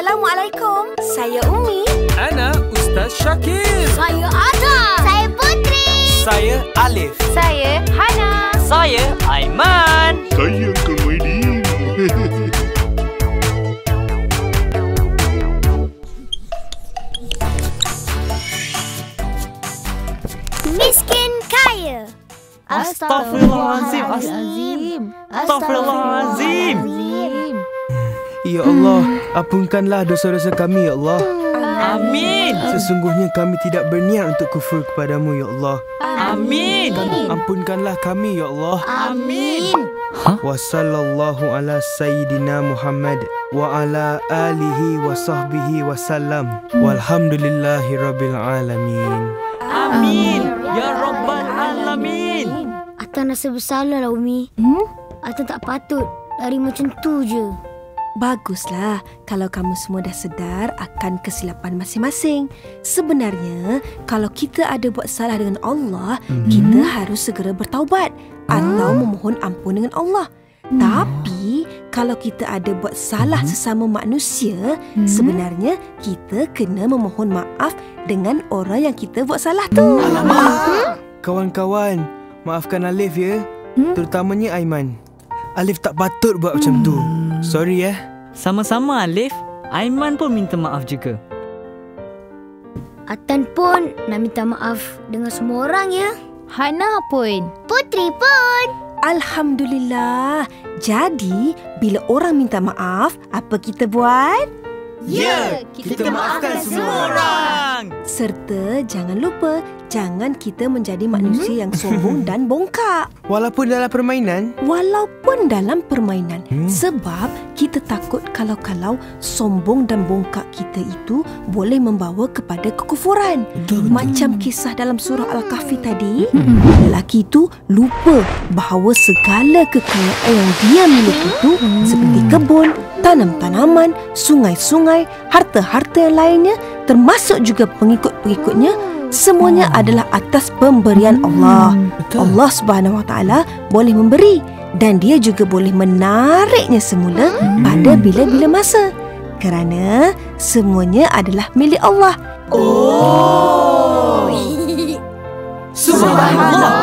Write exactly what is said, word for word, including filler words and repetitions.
Assalamualaikum. Saya Umi. Ana Ustaz Syakir. Saya Ada. Saya Putri. Saya Alif. Saya Hana. Saya Aiman. Saya Kemaidin. Miskin kaya. Astaghfirullahalazim. Astaghfirullahalazim. Ya Allah, ampunkanlah dosa-dosa kami, ya Allah. Amin. Sesungguhnya kami tidak berniat untuk kufur kepadamu, ya Allah. Amin. Ampunkanlah kami, ya Allah. Amin. Wa sallallahu ala sayyidina Muhammad wa ala alihi wa sahbihi wa sallam. Walhamdulillahi rabbil alamin. Amin. Ya Rabbal Alamin. Atan rasa bersalah lah, Umi. Hmm? Atan tak patut lari macam tu je. Baguslah kalau kamu semua dah sedar akan kesilapan masing-masing. Sebenarnya, kalau kita ada buat salah dengan Allah, mm-hmm. kita harus segera bertaubat atau memohon ampun dengan Allah. Mm. Tapi, kalau kita ada buat salah mm-hmm. sesama manusia, mm-hmm. sebenarnya kita kena memohon maaf dengan orang yang kita buat salah tu. Alamak! Kawan-kawan, maafkan Alif ya. Mm? Terutamanya Aiman. Alif tak patut buat mm. macam tu. Sorry ya. Sama-sama Alif. Aiman pun minta maaf juga. Atan pun nak minta maaf dengan semua orang ya. Hana pun. Putri pun. Alhamdulillah. Jadi, bila orang minta maaf, apa kita buat? Ya, kita, kita maafkan semua orang. Serta jangan lupa, jangan kita menjadi manusia yang sombong dan bongkak. Walaupun dalam permainan? Walaupun dalam permainan. Hmm. Sebab kita takut kalau-kalau sombong dan bongkak kita itu boleh membawa kepada kekufuran. Betul, Macam betul. Kisah dalam surah Al-Kahfi tadi, hmm. lelaki itu lupa bahawa segala kekayaan yang dia miliki itu hmm. seperti kebun, tanam-tanaman, sungai-sungai, harta-harta yang lainnya, termasuk juga pengikut-pengikutnya, semuanya adalah atas pemberian Allah. Betul. Allah Subhanahu Wa Taala boleh memberi dan dia juga boleh menariknya semula hmm. pada bila-bila masa. Kerana semuanya adalah milik Allah. Oh. Subhanallah.